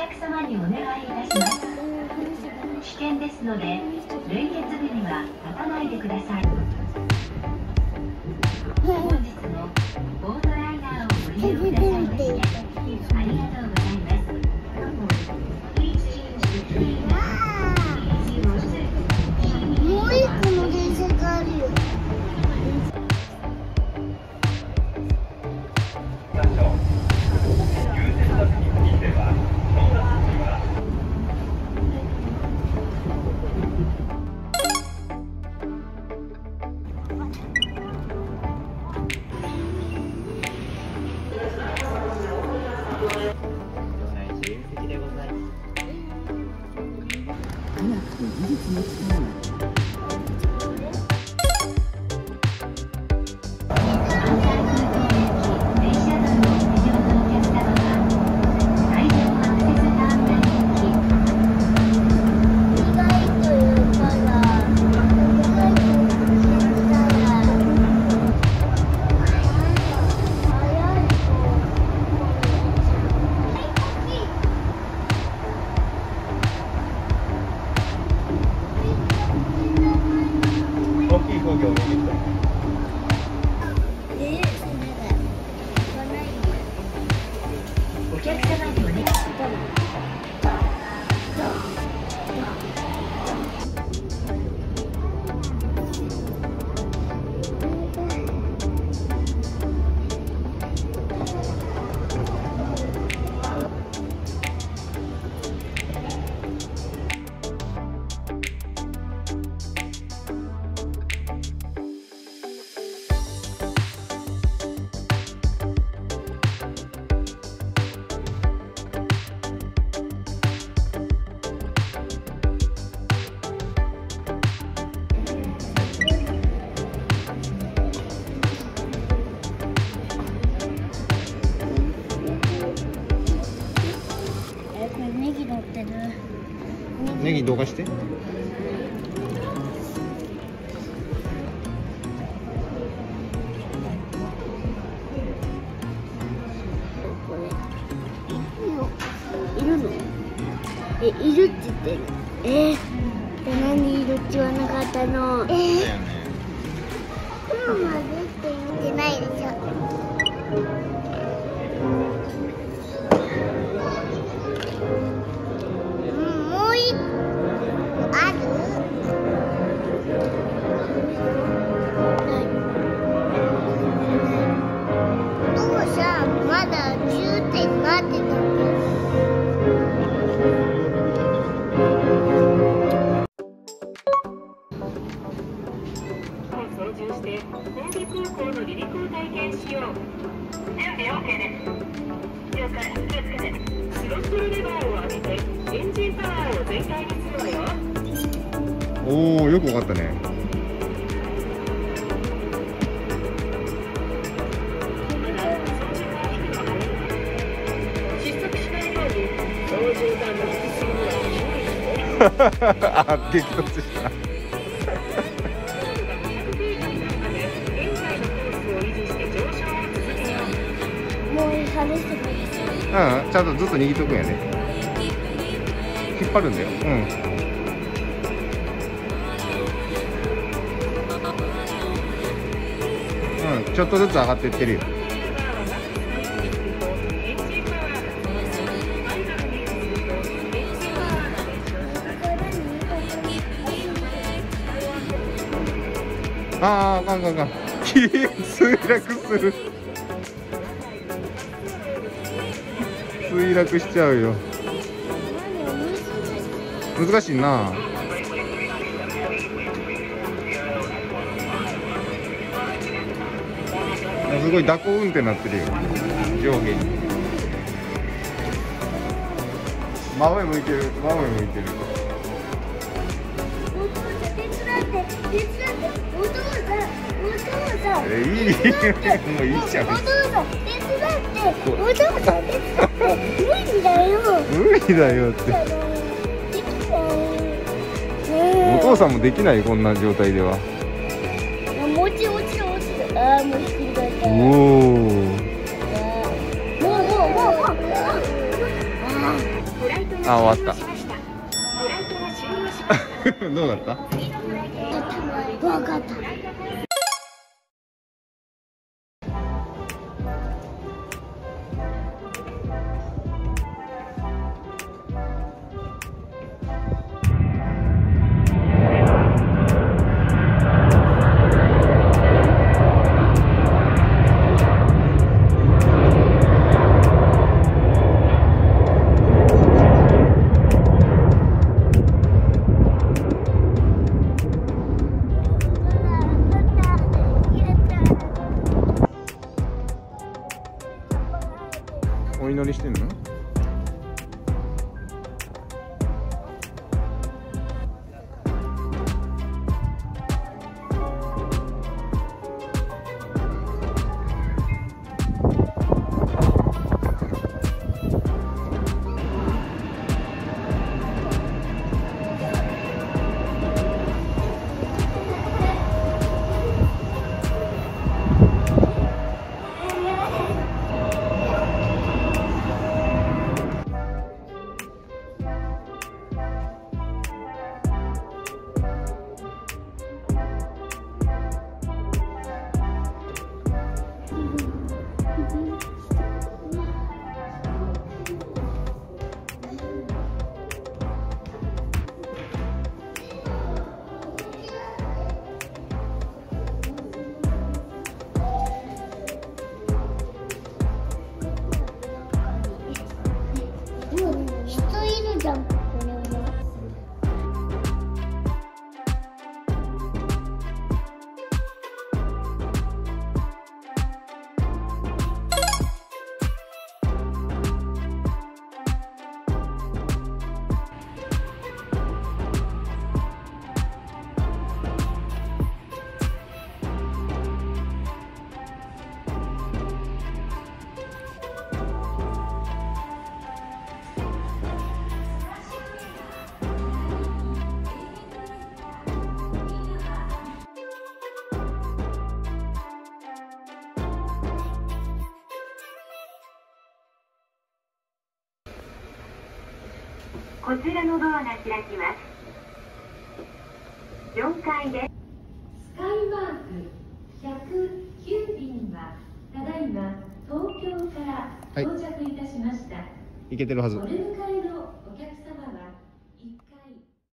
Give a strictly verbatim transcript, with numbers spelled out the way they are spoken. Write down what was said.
客様にお願いいたします。危険ですので、連結部には立たないでください。本日もボートライナーをご利用くださいましてありがとうございます。 もう一個の電車があるよ。 お客様にお願いします。 ネギ動画して。 いるの？え、いるって言ってる。えー、で何いるって言わなかったの？えー、今までって言ってないでしょ。 操縦して神戸空港の離陸を体験しよう。準備 OK です。了解。気をつけて。スロットルレバーを上げてエンジンパワーを全開にするわよ。 おお、よくわかったね。 失速しないように操縦桿の引き継ぎには注意して。 あ、激突した。うん、ちゃんとずっと握っとくんやね。引っ張るんだよ。うん。うん、ちょっとずつ上がっていってるよ。ああ、あかんあかんあかん。墜落する。墜落しちゃうよ。難しいな。すごい蛇行運転になってるよ。上下に。真上向いてる。真上向いてる。え、いい。もういいじゃん。 お父さん手伝って。お父さん手伝って。無理だよ。 無理だよって。お父さんもできない、こんな状態では。 もちもちもち。ああ、もうひっくり返った。 おお。 もうもうもうもう。ああ。 あ、終わった。 フライトが終了しました。 どうだった？ 怖かった。 お祈りしてんの？ こちらのドアが開きます。よんかいです。 スカイマークひゃくきゅう便はただいま東京から到着いたしました。 いけてるはず。 お出迎え